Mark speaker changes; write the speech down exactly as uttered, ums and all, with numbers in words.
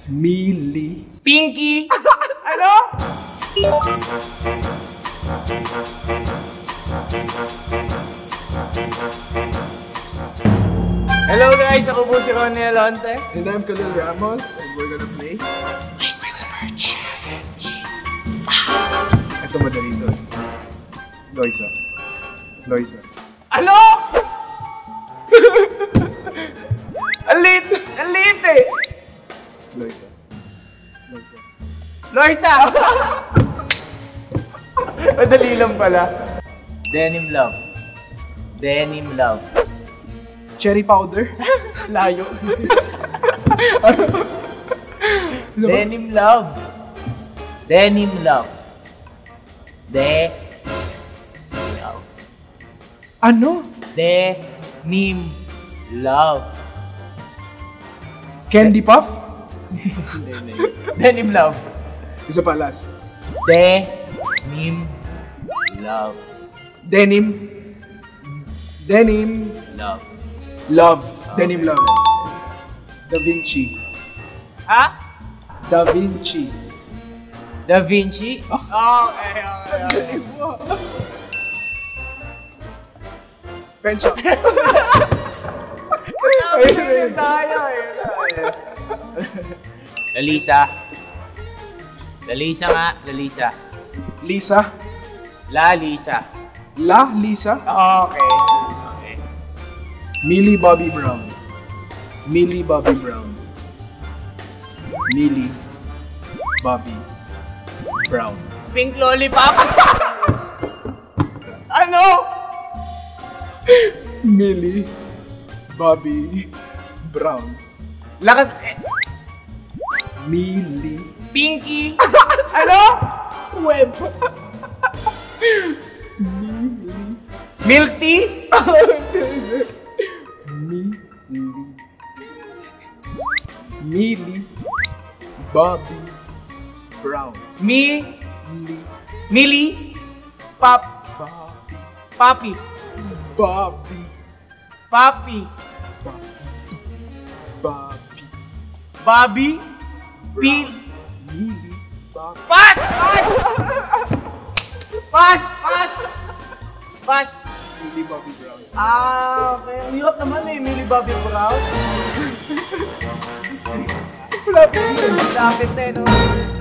Speaker 1: Millie.
Speaker 2: Pinky. Ano? Hello guys, ako po si Ronnie Alonte.
Speaker 1: And I'm Khalil Ramos, and we're gonna play
Speaker 2: My Whisper Challenge.
Speaker 1: Ito madali doon. Loisa. Loisa.
Speaker 2: Ano? Ang lit! Ang lit eh!
Speaker 1: Loisa. Loisa.
Speaker 2: Loisa! Madali lang pala. Denim love. Denim love.
Speaker 1: Cherry powder.
Speaker 2: Layo. Denim love. Denim love. De love.
Speaker 1: Ano?
Speaker 2: Denim love.
Speaker 1: Candy puff?
Speaker 2: Denim love.
Speaker 1: Isa pa last.
Speaker 2: Denim love.
Speaker 1: Denim. Denim.
Speaker 2: Love.
Speaker 1: Love. Denim love. Da Vinci.
Speaker 2: Ha?
Speaker 1: Da Vinci.
Speaker 2: Da Vinci? Okay, okay, okay.
Speaker 1: Penshoppe.
Speaker 2: Ayun tayo, ayun tayo. Lalisa. Lalisa nga, Lalisa.
Speaker 1: Lisa.
Speaker 2: La Lisa.
Speaker 1: La Lisa.
Speaker 2: Okay. Okay.
Speaker 1: Millie Bobby Brown. Millie Bobby Brown. Millie Bobby Brown.
Speaker 2: Pink lollipop. Ano?
Speaker 1: Millie Bobby Brown.
Speaker 2: Lakas eh.
Speaker 1: Millie.
Speaker 2: Pinky. Ano?
Speaker 1: Web. Millie.
Speaker 2: Milk tea?
Speaker 1: Millie. Millie Bobby Brown.
Speaker 2: Mi.
Speaker 1: Millie
Speaker 2: Millie. Pop.
Speaker 1: Bobby.
Speaker 2: Papi.
Speaker 1: Bobby.
Speaker 2: Papi.
Speaker 1: Bobby.
Speaker 2: Bobby. Pil.
Speaker 1: Millie Bobby.
Speaker 2: Pass! Pass! Pass! Pass! Pass!
Speaker 1: Millie Bobby Brown.
Speaker 2: Ah, okay. Ang hirap naman eh, Millie Bobby Brown.
Speaker 1: Wala pa yun.
Speaker 2: Lapit na eh, no?